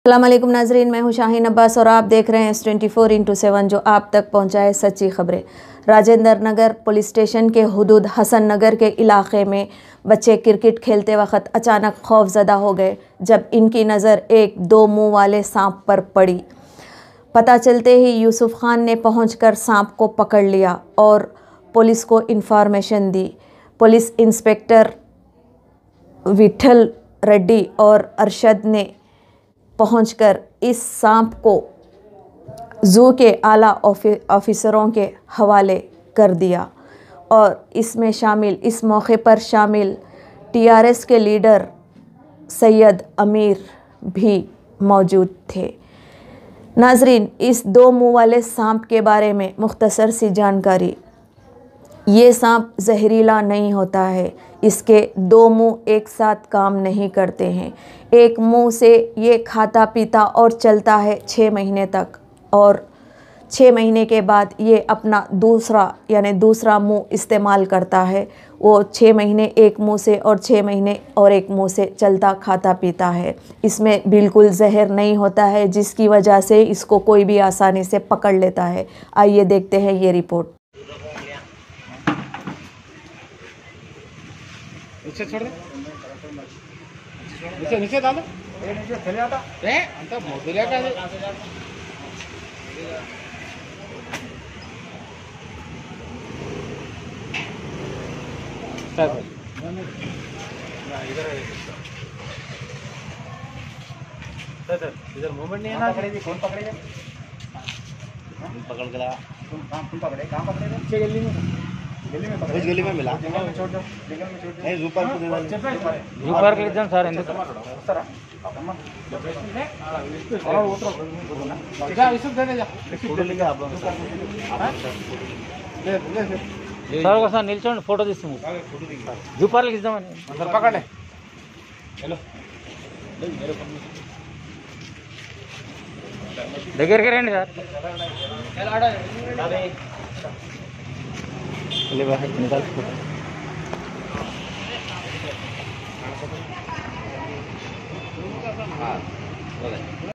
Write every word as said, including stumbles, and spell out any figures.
अस्सलाम वालेकुम नाजरीन, मैं हूं शाहीन अब्बास और आप देख रहे हैं S twenty four into seven जो आप तक पहुंचाए सच्ची खबरें। राजेंद्र नगर पुलिस स्टेशन के हुदूद हसन नगर के इलाके में बच्चे क्रिकेट खेलते वक्त अचानक खौफजदा हो गए जब इनकी नज़र एक दो मुंह वाले सांप पर पड़ी। पता चलते ही यूसुफ खान ने पहुंचकर सांप को पकड़ लिया और पुलिस को इन्फॉर्मेशन दी। पुलिस इंस्पेक्टर विठल रेड्डी और अरशद ने पहुंचकर इस सांप को जू के आला ऑफिसरों के हवाले कर दिया और इसमें शामिल इस मौके पर शामिल टीआरएस के लीडर सैयद अमीर भी मौजूद थे। नाजरीन, इस दो मुंह वाले सांप के बारे में मुख्तसर सी जानकारी। ये सांप जहरीला नहीं होता है, इसके दो मुंह एक साथ काम नहीं करते हैं। एक मुंह से ये खाता पीता और चलता है छः महीने तक और छः महीने के बाद ये अपना दूसरा यानी दूसरा मुंह इस्तेमाल करता है। वो छः महीने एक मुंह से और छः महीने और एक मुंह से चलता खाता पीता है। इसमें बिल्कुल जहर नहीं होता है, जिसकी वजह से इसको कोई भी आसानी से पकड़ लेता है। आइए देखते हैं ये रिपोर्ट। नीचे छोड़ दे, नीचे नीचे डाल दे, नीचे चले आता है अंत मोदुले का है। सर इधर सर इधर मूवमेंट नहीं है ना। पकड़ेगी कौन पकड़ेगा? पकड़ के लगा तुम पकड़े कहाँ पकड़ेगा? नीचे गली में गली में पकड़ गली में मिला छोड़ दो नहीं जू पार्क दे दो जू पार्क ले जान सर ఎందుకు सर अम्मा और उतरो जा इसको दे दे जा फोटो लेके आप लोग ले ले सर को सर నిల్చోండి फोटो తీస్తాము జూ పార్క్ ఇద్దామని सर पकड़ ले हेलो मेरे దగ్గరికి రండి సార్ चल आड़ा ले बाहर निकाल फोटो। हाँ